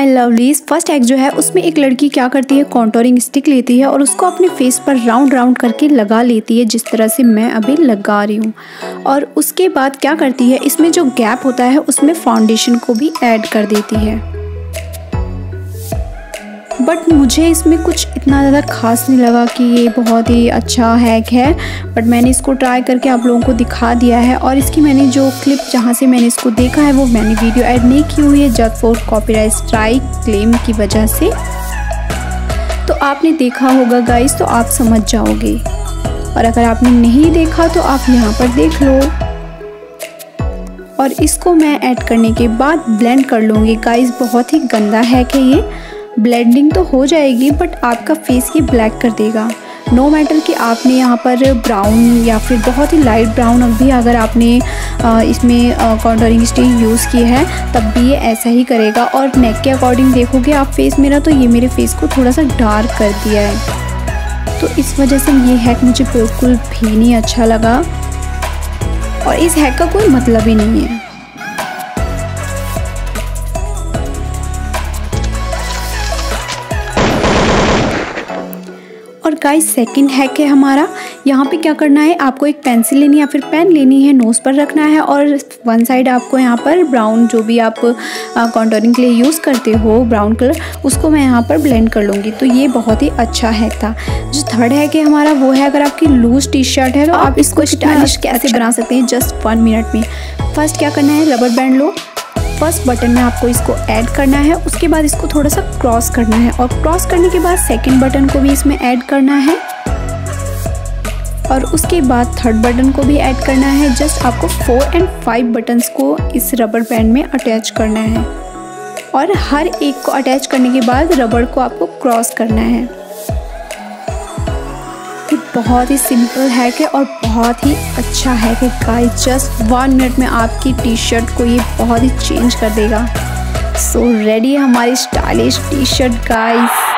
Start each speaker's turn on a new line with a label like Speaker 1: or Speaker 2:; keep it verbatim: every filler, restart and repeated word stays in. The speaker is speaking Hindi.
Speaker 1: My lovelies. फर्स्ट हैक जो है उसमें एक लड़की क्या करती है, कॉन्टोरिंग स्टिक लेती है और उसको अपने फेस पर राउंड राउंड करके लगा लेती है, जिस तरह से मैं अभी लगा रही हूँ। और उसके बाद क्या करती है, इसमें जो गैप होता है उसमें फाउंडेशन को भी ऐड कर देती है। बट मुझे इसमें कुछ इतना ज़्यादा खास नहीं लगा कि ये बहुत ही अच्छा हैक है, बट मैंने इसको ट्राई करके आप लोगों को दिखा दिया है। और इसकी मैंने जो क्लिप जहाँ से मैंने इसको देखा है वो मैंने वीडियो ऐड नहीं की हुई है, just for copyright strike claim की वजह से। तो आपने देखा होगा गाइस, तो आप समझ जाओगे, और अगर आपने नहीं देखा तो आप यहाँ पर देख लो। और इसको मैं ऐड करने के बाद ब्लेंड कर लूँगी गाइस। बहुत ही गंदा हैक है ये, ब्लेंडिंग तो हो जाएगी बट आपका फेस ये ब्लैक कर देगा। नो मैटर कि आपने यहाँ पर ब्राउन या फिर बहुत ही लाइट ब्राउन अभी अगर आपने इसमें कॉन्टोरिंग स्टिक यूज़ की है तब भी ये ऐसा ही करेगा। और नेक के अकॉर्डिंग देखोगे आप फेस मेरा, तो ये मेरे फेस को थोड़ा सा डार्क कर दिया है, तो इस वजह से ये हैक मुझे बिल्कुल भी नहीं अच्छा लगा और इस हैक का कोई मतलब ही नहीं है। और गाइस सेकंड हैक है हमारा। यहाँ पे क्या करना है, आपको एक पेंसिल लेनी है या फिर पेन लेनी है, नोज़ पर रखना है और वन साइड आपको यहाँ पर ब्राउन जो भी आप कॉन्टोरिंग के लिए यूज़ करते हो ब्राउन कलर, उसको मैं यहाँ पर ब्लेंड कर लूँगी। तो ये बहुत ही अच्छा हैक था। जो थर्ड हैक है हमारा वो है, अगर आपकी लूज टी शर्ट है तो आप इसको स्टाइलिश कैसे बना सकते हैं जस्ट वन मिनट में। फर्स्ट क्या करना है, रबर बैंड लो, फर्स्ट बटन में आपको इसको ऐड करना है, उसके बाद इसको थोड़ा सा क्रॉस करना है और क्रॉस करने के बाद सेकंड बटन को भी इसमें ऐड करना है और उसके बाद थर्ड बटन को भी ऐड करना है। जस्ट आपको फोर एंड फाइव बटन्स को इस रबर बैंड में अटैच करना है और हर एक को अटैच करने के बाद रबर को आपको क्रॉस करना है। ये बहुत ही सिंपल हैक है और बहुत ही अच्छा हैक है गाइस। जस्ट वन मिनट में आपकी टी शर्ट को ये बहुत ही चेंज कर देगा। सो रेडी है हमारी स्टाइलिश टी शर्ट गाइस।